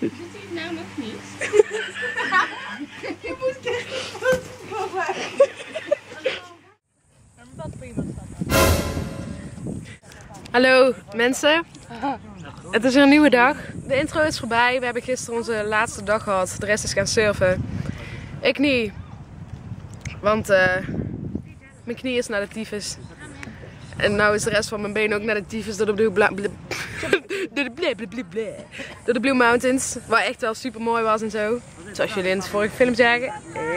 Zit hij nou nog niet? Je moet kijken wat voor Hallo mensen, het is een nieuwe dag. De intro is voorbij, we hebben gisteren onze laatste dag gehad. De rest is gaan surfen. Ik niet, want mijn knie is naar de tyfus. En nou is de rest van mijn been ook naar de tyfus door de door de Blue Mountains. Waar echt wel super mooi was en zo. Zoals jullie in het vorige film zagen.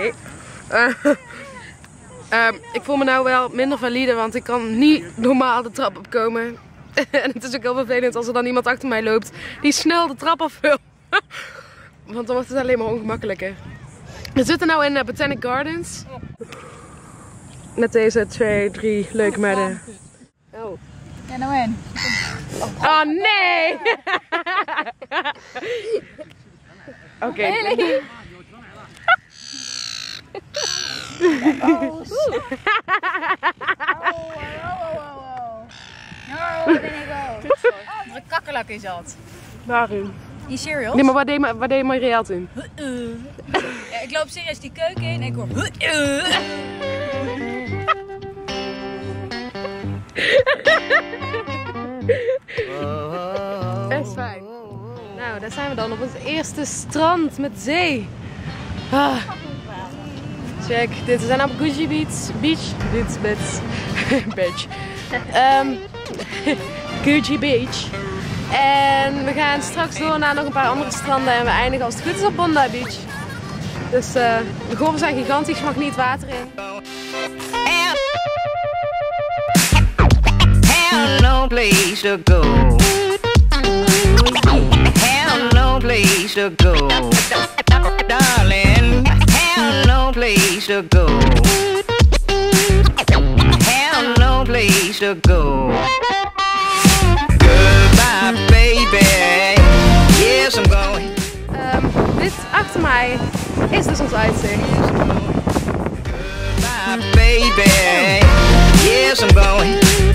Ik voel me nou wel minder valide, want ik kan niet normaal de trap opkomen. En het is ook heel vervelend als er dan iemand achter mij loopt die snel de trap af wil. Want dan wordt het alleen maar ongemakkelijker. We zitten nu in Botanic Gardens. Met deze 2, 3 leuke meiden. Oh. Ja, nou en? Oh nee! Oké. Wat een kakkerlak is dat. Waarom? Die serious? Nee, maar wat deed Marielle toen? Ja, ik loop serieus die keuken in en ik hoor. Echt fijn. Nou, daar zijn we dan op het eerste strand met zee. Ah. Check, we zijn op Gucci Beach. Gucci Beach. En we gaan straks door naar nog een paar andere stranden en we eindigen als het goed is op Bondi Beach. Dus de golven zijn gigantisch, je mag niet het water in. Have no place to go. Have no place to go. Darling, have no place to go. Have no place to go. Goodbye, baby. Yes, I'm going. Dit achter mij is dus ons uitzicht. Goodbye, baby. Yes, I'm going.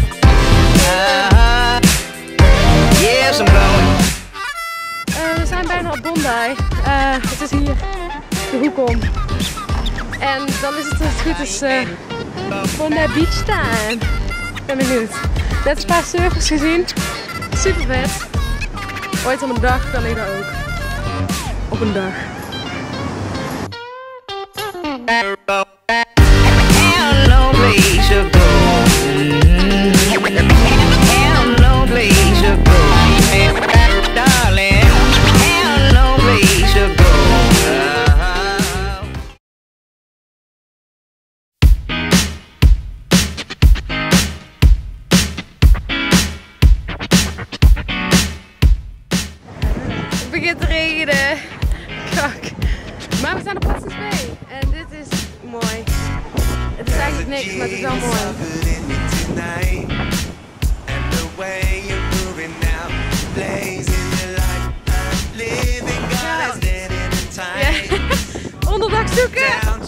Yes, I'm going. We zijn bijna op Bondi. Het is hier de hoek om. En dan is het als het goed is Bondi Beach time. Ik ben benieuwd. Net een paar surfers gezien. Super vet. Ooit op een dag, dan ik daar ook. Op een dag. Have no place to go. Have no place to go. Darling, have no place to go. Het begint te regenen. Kak. Maar we staan op Hudson's Bay. En dit is mooi. Het is eigenlijk niks, maar het is wel mooi. Onderdak zoeken!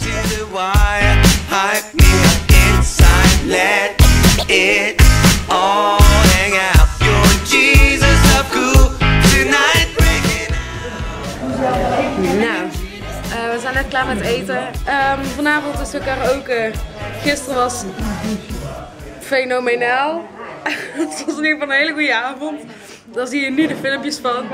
Nou, we zijn net klaar met eten. Vanavond is er karaoke. Gisteren was fenomenaal. Het was in ieder geval een hele goede avond. Daar zie je nu de filmpjes van.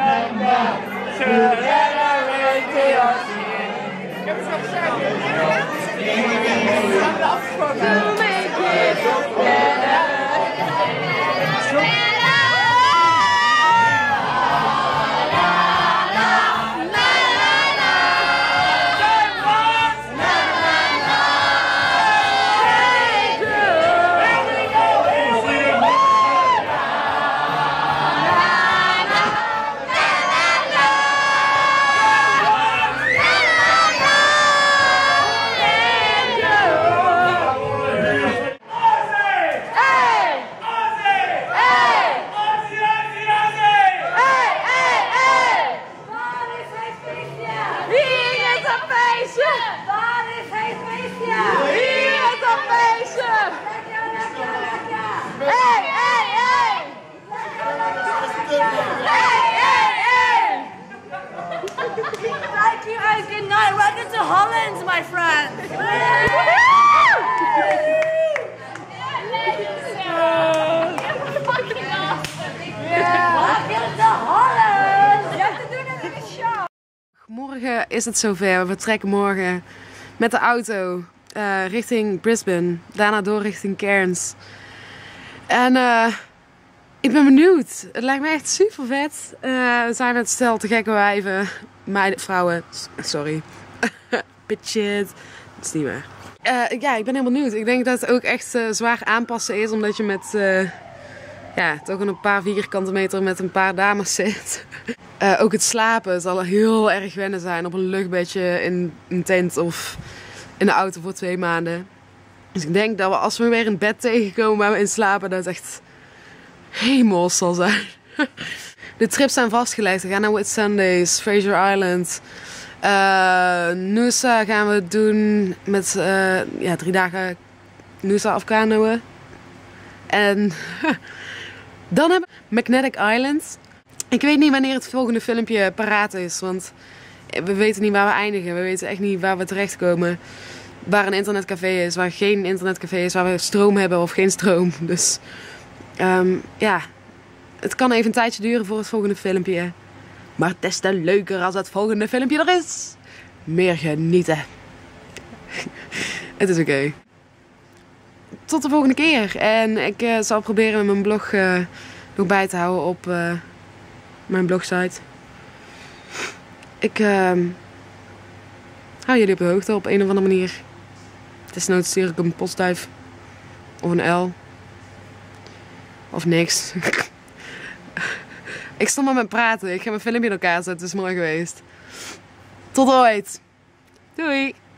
Morgen is het zover. We vertrekken morgen met de auto richting Brisbane. Daarna door richting Cairns. En ik ben benieuwd. Het lijkt me echt super vet. We zijn met stel te gekke wijven. Meiden, vrouwen. Sorry. Bitches. Dat is niet waar. Ja, ik ben heel benieuwd. Ik denk dat het ook echt zwaar aanpassen is. Omdat je met toch een paar vierkante meter met een paar dames zit. Ook het slapen zal heel erg wennen zijn op een luchtbedje in een tent of in de auto voor 2 maanden. Dus ik denk dat we als we weer een bed tegenkomen waar we in slapen, dat het echt hemels zal zijn. De trips zijn vastgelegd. We gaan naar Whitsundays, Fraser Island. Noosa gaan we doen met 3 dagen Noosa afkanoën. En dan hebben we Magnetic Island. Ik weet niet wanneer het volgende filmpje paraat is, want we weten niet waar we eindigen. We weten echt niet waar we terechtkomen. Waar een internetcafé is, waar geen internetcafé is, waar we stroom hebben of geen stroom. Dus het kan even een tijdje duren voor het volgende filmpje. Maar des te leuker als het volgende filmpje er is. Meer genieten. Het is oké. Tot de volgende keer. En ik zal proberen mijn blog nog bij te houden op mijn blogsite. Ik hou jullie op de hoogte op een of andere manier. Desnoods stuur ik een postduif. Of een L. Of niks. Ik stop maar met praten. Ik ga mijn filmpje in elkaar zetten. Het is mooi geweest. Tot ooit. Doei.